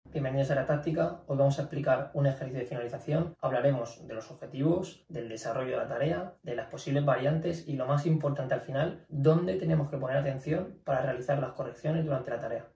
Bienvenidos a la táctica. Hoy vamos a explicar un ejercicio de finalización. Hablaremos de los objetivos, del desarrollo de la tarea, de las posibles variantes y lo más importante al final, dónde tenemos que poner atención para realizar las correcciones durante la tarea.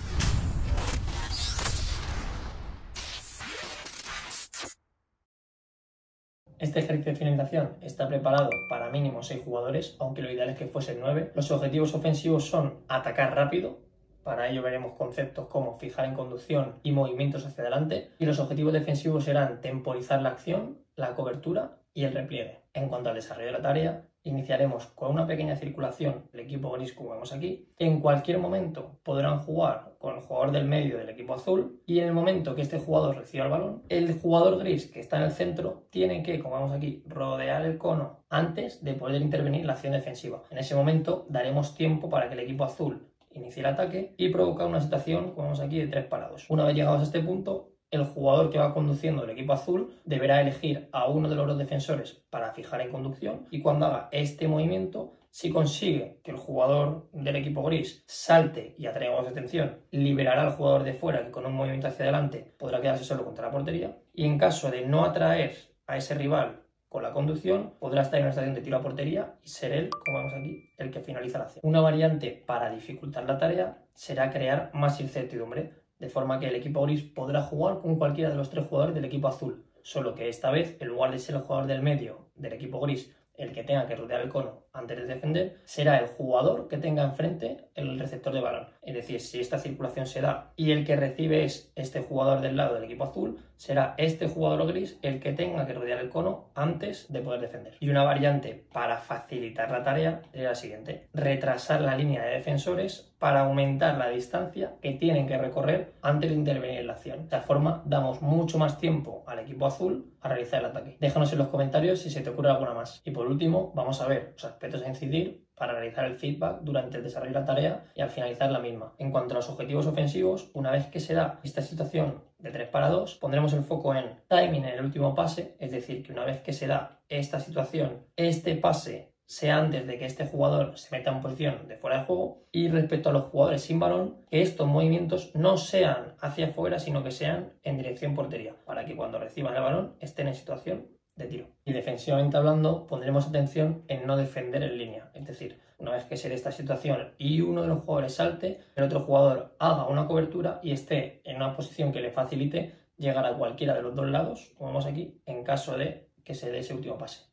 Este ejercicio de finalización está preparado para mínimo 6 jugadores, aunque lo ideal es que fuesen 9. Los objetivos ofensivos son atacar rápido. Para ello veremos conceptos como fijar en conducción y movimientos hacia adelante. Y los objetivos defensivos serán temporizar la acción, la cobertura y el repliegue. En cuanto al desarrollo de la tarea, iniciaremos con una pequeña circulación el equipo gris, como vemos aquí. En cualquier momento podrán jugar con el jugador del medio del equipo azul y en el momento que este jugador reciba el balón, el jugador gris que está en el centro tiene que, como vemos aquí, rodear el cono antes de poder intervenir en la acción defensiva. En ese momento daremos tiempo para que el equipo azul inicie el ataque y provocar una situación, como vemos aquí, de 3 parados. Una vez llegados a este punto, el jugador que va conduciendo el equipo azul deberá elegir a uno de los dos defensores para fijar en conducción y cuando haga este movimiento, si consigue que el jugador del equipo gris salte y atraiga su atención, liberará al jugador de fuera que con un movimiento hacia adelante podrá quedarse solo contra la portería y en caso de no atraer a ese rival con la conducción, podrá estar en una estación de tiro a portería y ser él, como vemos aquí, el que finaliza la acción. Una variante para dificultar la tarea será crear más incertidumbre, de forma que el equipo gris podrá jugar con cualquiera de los 3 jugadores del equipo azul, solo que esta vez, en lugar de ser el jugador del medio del equipo gris el que tenga que rodear el cono antes de defender, será el jugador que tenga enfrente el receptor de balón. Es decir, si esta circulación se da y el que recibe es este jugador del lado del equipo azul, será este jugador gris el que tenga que rodear el cono antes de poder defender. Y una variante para facilitar la tarea sería la siguiente: retrasar la línea de defensores para aumentar la distancia que tienen que recorrer antes de intervenir en la acción. De esta forma damos mucho más tiempo al equipo azul a realizar el ataque. Déjanos en los comentarios si se te ocurre alguna más. Y por último, vamos a ver los aspectos a incidir para realizar el feedback durante el desarrollo de la tarea y al finalizar la misma. En cuanto a los objetivos ofensivos, una vez que se da esta situación de 3 para 2, pondremos el foco en timing en el último pase, es decir, que una vez que se da esta situación, este pase sea antes de que este jugador se meta en posición de fuera de juego, y respecto a los jugadores sin balón, que estos movimientos no sean hacia afuera, sino que sean en dirección portería, para que cuando reciban el balón estén en situación de tiro. Y defensivamente hablando, pondremos atención en no defender en línea, es decir, una vez que se dé esta situación y uno de los jugadores salte, el otro jugador haga una cobertura y esté en una posición que le facilite llegar a cualquiera de los 2 lados, como vemos aquí, en caso de que se dé ese último pase.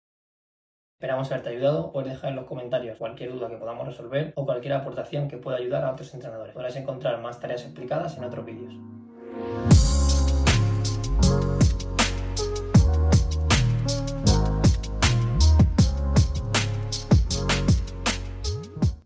Esperamos haberte ayudado. Puedes dejar en los comentarios cualquier duda que podamos resolver o cualquier aportación que pueda ayudar a otros entrenadores. Podrás encontrar más tareas explicadas en otros vídeos.